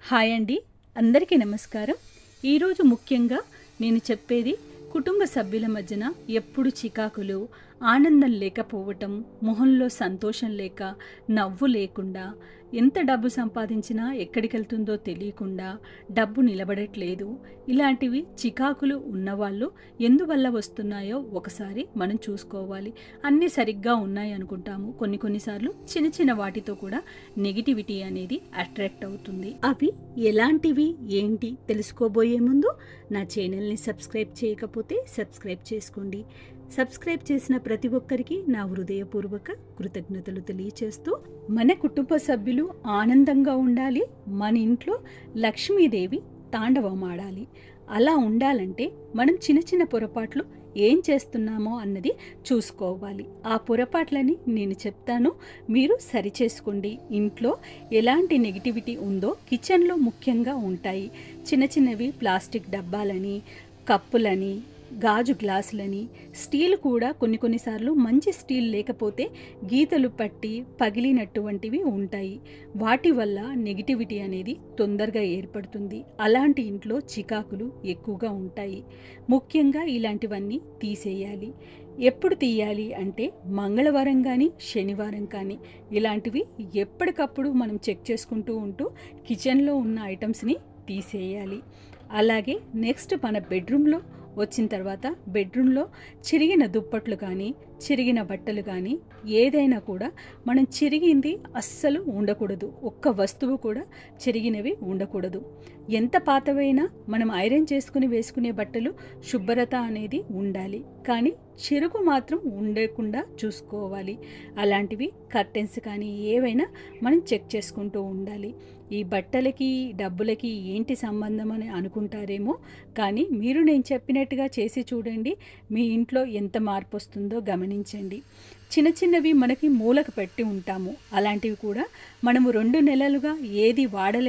Hi అండి, అందరికీ నమస్కారం. ఈరోజు ముఖ్యంగా నేను చెప్పేది కుటుంబ సభ్యుల మధ్యన ఎప్పుడు చికాకులు, ఆనందం లేకపోవటం, మొహంలో సంతోషం లేక, నవ్వు లేకుండా, ఎంత డబ్బు సంపాదించినా ఎక్కడికి వెళ్తుందో తెలియకుండా, డబ్బు నిలబడట్లేదు, ఇలాంటివి చికాకులు ఉన్నవాళ్ళు ఎందువల్ల వస్తున్నాయో ఒకసారి మనం చూసుకోవాలి. అన్నీ సరిగ్గా ఉన్నాయి అనుకుంటాము, కొన్నిసార్లు చిన్న చిన్న వాటితో కూడా నెగిటివిటీ అనేది అట్రాక్ట్ అవుతుంది. అవి ఎలాంటివి ఏంటి తెలుసుకోబోయే ముందు నా ఛానల్ని సబ్స్క్రైబ్ చేయకపోతే సబ్స్క్రైబ్ చేసుకోండి. సబ్స్క్రైబ్ చేసిన ప్రతి ఒక్కరికి నా హృదయపూర్వక కృతజ్ఞతలు తెలియచేస్తూ, మన కుటుంబ సభ్యులు ఆనందంగా ఉండాలి, మన ఇంట్లో లక్ష్మీదేవి తాండవమాడాలి. అలా ఉండాలంటే మనం చిన్న చిన్న పొరపాట్లు ఏం చేస్తున్నామో అన్నది చూసుకోవాలి. ఆ పొరపాట్లని నేను చెప్తాను, మీరు సరిచేసుకోండి. ఇంట్లో ఎలాంటి నెగిటివిటీ ఉందో కిచెన్లో ముఖ్యంగా ఉంటాయి. చిన్న చిన్నవి ప్లాస్టిక్ డబ్బాలని, కప్పులని, గాజు గ్లాసులని, స్టీల్ కూడా కొన్నిసార్లు మంచి స్టీల్ లేకపోతే గీతలు పట్టి పగిలినటువంటివి ఉంటాయి. వాటి వల్ల నెగిటివిటీ అనేది తొందరగా ఏర్పడుతుంది. అలాంటి ఇంట్లో చికాకులు ఎక్కువగా ఉంటాయి. ముఖ్యంగా ఇలాంటివన్నీ తీసేయాలి. ఎప్పుడు తీయాలి అంటే మంగళవారం కానీ శనివారం కానీ ఇలాంటివి ఎప్పటికప్పుడు మనం చెక్ చేసుకుంటూ ఉంటూ కిచెన్లో ఉన్న ఐటమ్స్ని తీసేయాలి. అలాగే నెక్స్ట్ మన బెడ్రూమ్లో వచ్చిన తర్వాత బెడ్రూమ్లో చిరిగిన దుప్పట్లు కానీ, చిరిగిన బట్టలు కానీ ఏదైనా కూడా మనం చిరిగింది అస్సలు ఉండకూడదు. ఒక్క వస్తువు కూడా చిరిగినవి ఉండకూడదు. ఎంత పాతవైనా మనం ఐరన్ చేసుకుని వేసుకునే బట్టలు శుభ్రత అనేది ఉండాలి, కానీ చిరుగు మాత్రం ఉండకుండా చూసుకోవాలి. అలాంటివి కర్టెన్స్ కానీ ఏవైనా మనం చెక్ చేసుకుంటూ ఉండాలి. ఈ బట్టలకి డబ్బులకి ఏంటి సంబంధం అని అనుకుంటారేమో, కానీ మీరు నేను చెప్పినట్టుగా చేసి చూడండి, మీ ఇంట్లో ఎంత మార్పు వస్తుందో గమనించండి. చిన్న చిన్నవి మనకి మూలకు పెట్టి ఉంటాము. అలాంటివి కూడా మనము 2 నెలలుగా ఏది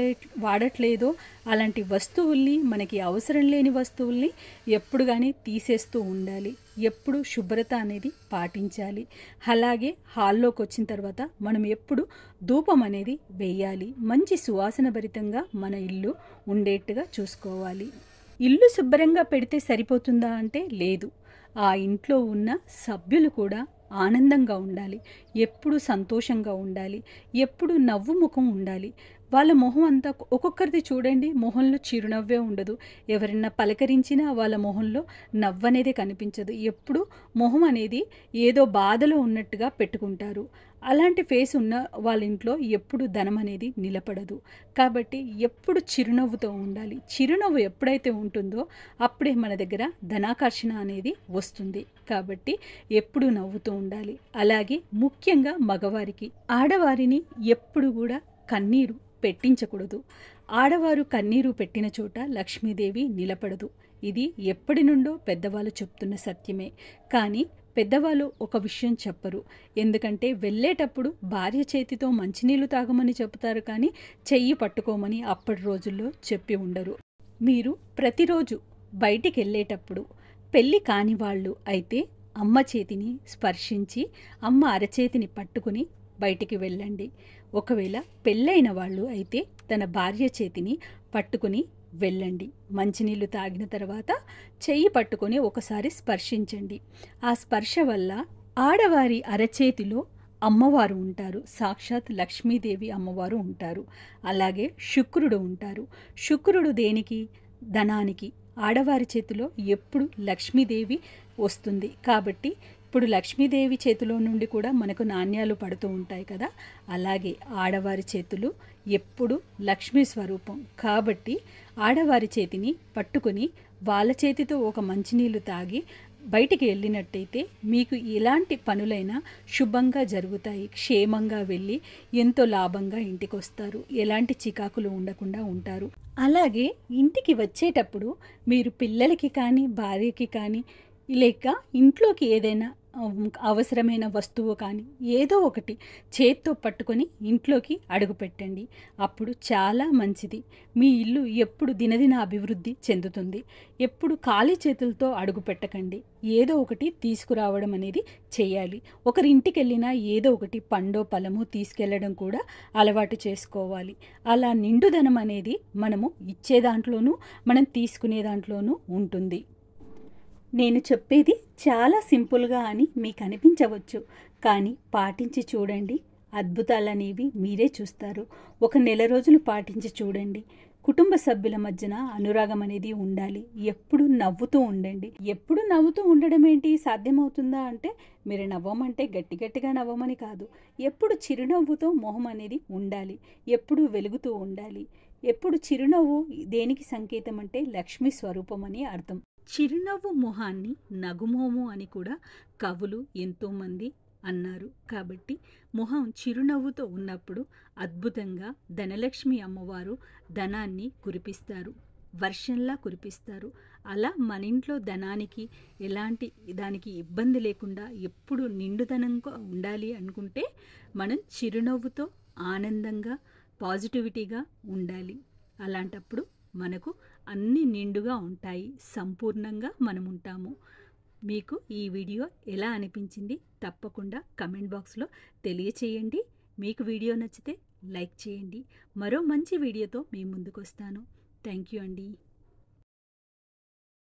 వాడట్లేదో అలాంటి వస్తువుల్ని, మనకి అవసరం లేని వస్తువుల్ని ఎప్పుడు కానీ తీసేస్తూ ఉండాలి. ఎప్పుడు శుభ్రత అనేది పాటించాలి. అలాగే హాల్లోకి వచ్చిన తర్వాత మనం ఎప్పుడు ధూపం అనేది వేయాలి. మంచి సువాసన భరితంగా మన ఇల్లు ఉండేట్టుగా చూసుకోవాలి. ఇల్లు శుభ్రంగా పెడితే సరిపోతుందా అంటే లేదు. ఆ ఇంట్లో ఉన్న సభ్యులు కూడా ఆనందంగా ఉండాలి, ఎప్పుడు సంతోషంగా ఉండాలి, ఎప్పుడు నవ్వు ముఖం ఉండాలి. వాళ్ళ మొహం అంతా ఒక్కొక్కరిది చూడండి, మొహంలో చిరునవ్వే ఉండదు. ఎవరైనా పలకరించినా వాళ్ళ మొహంలో నవ్వనేదే కనిపించదు. ఎప్పుడు మొహం అనేది ఏదో బాధలో ఉన్నట్టుగా పెట్టుకుంటారు. అలాంటి ఫేస్ ఉన్న వాళ్ళ ఇంట్లో ఎప్పుడు ధనం అనేది నిలబడదు. కాబట్టి ఎప్పుడు చిరునవ్వుతో ఉండాలి. చిరునవ్వు ఎప్పుడైతే ఉంటుందో అప్పుడే మన దగ్గర ధనాకర్షణ అనేది వస్తుంది. కాబట్టి ఎప్పుడు నవ్వుతూ ఉండాలి. అలాగే ముఖ్యంగా మగవారికి, ఆడవారిని ఎప్పుడు కూడా కన్నీరు పెట్టించకూడదు. ఆడవారు కన్నీరు పెట్టిన చోట లక్ష్మీదేవి నిలబడదు. ఇది ఎప్పటి నుండో పెద్దవాళ్ళు చెప్తున్న సత్యమే. కానీ పెద్దవాళ్ళు ఒక విషయం చెప్పరు. ఎందుకంటే వెళ్ళేటప్పుడు భార్య చేతితో మంచినీళ్ళు తాగమని చెబుతారు, కానీ చెయ్యి పట్టుకోమని అప్పటి రోజుల్లో చెప్పి ఉండరు. మీరు ప్రతిరోజు బయటికి వెళ్ళేటప్పుడు పెళ్ళి కాని వాళ్ళు అయితే అమ్మ చేతిని స్పర్శించి, అమ్మ అరచేతిని పట్టుకుని బయటికి వెళ్ళండి. ఒకవేళ పెళ్ళైన వాళ్ళు అయితే తన భార్య చేతిని పట్టుకుని వెళ్ళండి. మంచినీళ్ళు తాగిన తర్వాత చెయ్యి పట్టుకొని ఒకసారి స్పర్శించండి. ఆ స్పర్శ వల్ల ఆడవారి అరచేతిలో అమ్మవారు ఉంటారు. సాక్షాత్ లక్ష్మీదేవి అమ్మవారు ఉంటారు. అలాగే శుక్రుడు ఉంటారు. శుక్రుడు దేనికి? ధనానికి. ఆడవారి చేతిలో ఎప్పుడు లక్ష్మీదేవి వస్తుంది. కాబట్టి ఇప్పుడు లక్ష్మీదేవి చేతిలో నుండి కూడా మనకు నాణ్యాలు పడుతూ ఉంటాయి కదా, అలాగే ఆడవారి చేతులు ఎప్పుడు లక్ష్మీ స్వరూపం. కాబట్టి ఆడవారి చేతిని పట్టుకొని వాళ్ళ చేతితో ఒక మంచినీళ్ళు తాగి బయటికి వెళ్ళినట్టయితే మీకు ఎలాంటి పనులైనా శుభంగా జరుగుతాయి. క్షేమంగా వెళ్ళి ఎంతో లాభంగా ఇంటికి వస్తారు. ఎలాంటి చికాకులు ఉండకుండా ఉంటారు. అలాగే ఇంటికి వచ్చేటప్పుడు మీరు పిల్లలకి కానీ, భార్యకి కానీ, లేక ఇంట్లోకి ఏదైనా అవసరమైన వస్తువు కానీ ఏదో ఒకటి చేత్తో పట్టుకొని ఇంట్లోకి అడుగుపెట్టండి. అప్పుడు చాలా మంచిది. మీ ఇల్లు ఎప్పుడు దినదిన అభివృద్ధి చెందుతుంది. ఎప్పుడు ఖాళీ చేతులతో అడుగు పెట్టకండి. ఏదో ఒకటి తీసుకురావడం అనేది చేయాలి. ఒకరింటికి వెళ్ళినా ఏదో ఒకటి పండో పలమో తీసుకెళ్ళడం కూడా అలవాటు చేసుకోవాలి. అలా నిండుదనం అనేది మనము ఇచ్చే దాంట్లోనూ మనం తీసుకునే దాంట్లోనూ ఉంటుంది. నేను చెప్పేది చాలా సింపుల్గా అని మీకు అనిపించవచ్చు, కానీ పాటించి చూడండి. అద్భుతాలనేవి మీరే చూస్తారు. ఒక నెల రోజులు పాటించి చూడండి. కుటుంబ సభ్యుల మధ్యన అనురాగం అనేది ఉండాలి. ఎప్పుడు నవ్వుతూ ఉండండి. ఎప్పుడు నవ్వుతూ ఉండడం ఏంటి, సాధ్యమవుతుందా అంటే, మీరు నవ్వమంటే గట్టి గట్టిగా నవ్వమని కాదు. ఎప్పుడు చిరునవ్వుతో మొహం అనేది ఉండాలి. ఎప్పుడు వెలుగుతూ ఉండాలి. ఎప్పుడు చిరునవ్వు దేనికి సంకేతం అంటే లక్ష్మీ స్వరూపం అని అర్థం. చిరునవ్వు మొహాన్ని నగుమోము అని కూడా కవులు ఎంతోమంది అన్నారు. కాబట్టి మొహం చిరునవ్వుతో ఉన్నప్పుడు అద్భుతంగా ధనలక్ష్మి అమ్మవారు ధనాన్ని కురిపిస్తారు, వర్షంలా కురిపిస్తారు. అలా మన ఇంట్లో ధనానికి ఎలాంటి దానికి ఇబ్బంది లేకుండా ఎప్పుడు నిండుదనంగా ఉండాలి అనుకుంటే మనం చిరునవ్వుతో ఆనందంగా పాజిటివిటీగా ఉండాలి. అలాంటప్పుడు మనకు అన్నీ నిండుగా ఉంటాయి, సంపూర్ణంగా మనం ఉంటాము. మీకు ఈ వీడియో ఎలా అనిపించింది తప్పకుండా కమెంట్ బాక్స్లో తెలియచేయండి. మీకు వీడియో నచ్చితే లైక్ చేయండి. మరో మంచి వీడియోతో మీ ముందుకు వస్తాను. థ్యాంక్ యూ అండి.